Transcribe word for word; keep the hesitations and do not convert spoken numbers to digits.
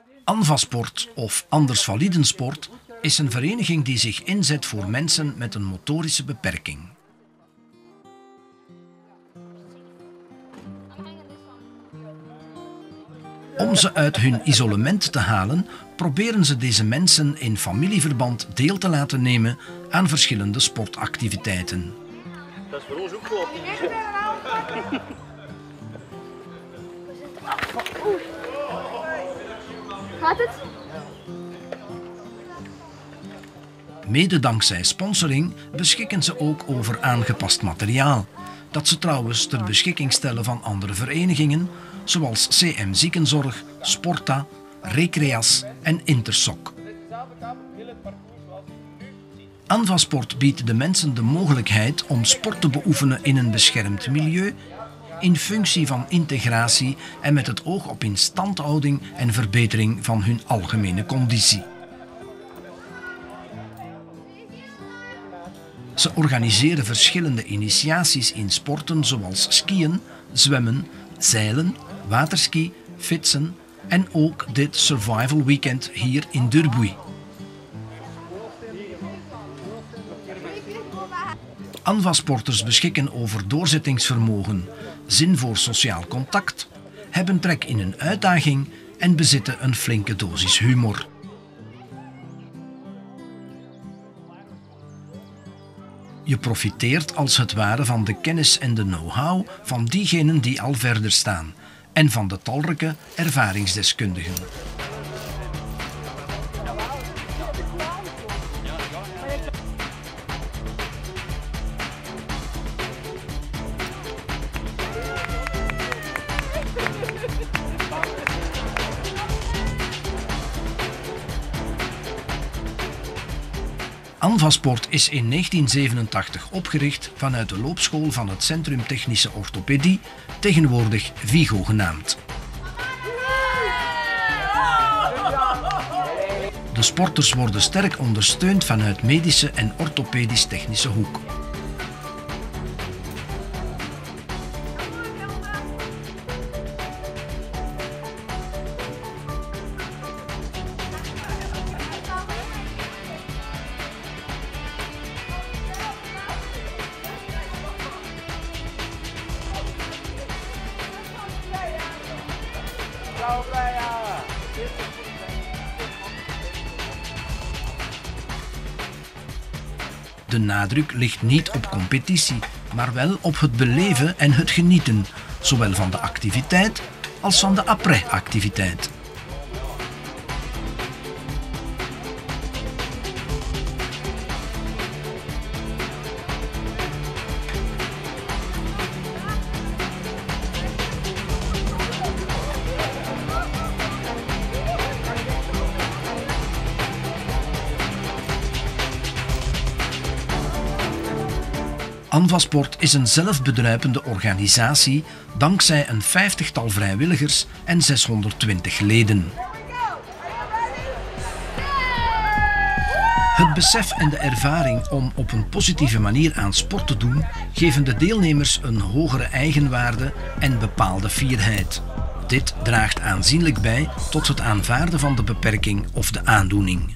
Anvasport of anders validensport is een vereniging die zich inzet voor mensen met een motorische beperking. Om ze uit hun isolement te halen, proberen ze deze mensen in familieverband deel te laten nemen aan verschillende sportactiviteiten. Dat is voor ons ook klopt. Gaat het? Mede dankzij sponsoring beschikken ze ook over aangepast materiaal, dat ze trouwens ter beschikking stellen van andere verenigingen, zoals C M Ziekenzorg, Sporta, Recreas en Intersoc. Anvasport biedt de mensen de mogelijkheid om sport te beoefenen in een beschermd milieu, in functie van integratie en met het oog op instandhouding en verbetering van hun algemene conditie. Ze organiseren verschillende initiaties in sporten zoals skiën, zwemmen, zeilen, waterski, fietsen en ook dit Survival Weekend hier in Durbuy. Anvasporters beschikken over doorzettingsvermogen, zin voor sociaal contact, hebben trek in een uitdaging en bezitten een flinke dosis humor. Je profiteert als het ware van de kennis en de know-how van diegenen die al verder staan en van de talrijke ervaringsdeskundigen. Anvasport is in negentien zevenentachtig opgericht vanuit de loopschool van het Centrum Technische Orthopedie, tegenwoordig Vigo genaamd. De sporters worden sterk ondersteund vanuit medische en orthopedisch-technische hoek. De nadruk ligt niet op competitie, maar wel op het beleven en het genieten, zowel van de activiteit als van de après-activiteit. Anvasport is een zelfbedruipende organisatie dankzij een vijftigtal vrijwilligers en zeshonderdtwintig leden. Het besef en de ervaring om op een positieve manier aan sport te doen, geven de deelnemers een hogere eigenwaarde en bepaalde fierheid. Dit draagt aanzienlijk bij tot het aanvaarden van de beperking of de aandoening.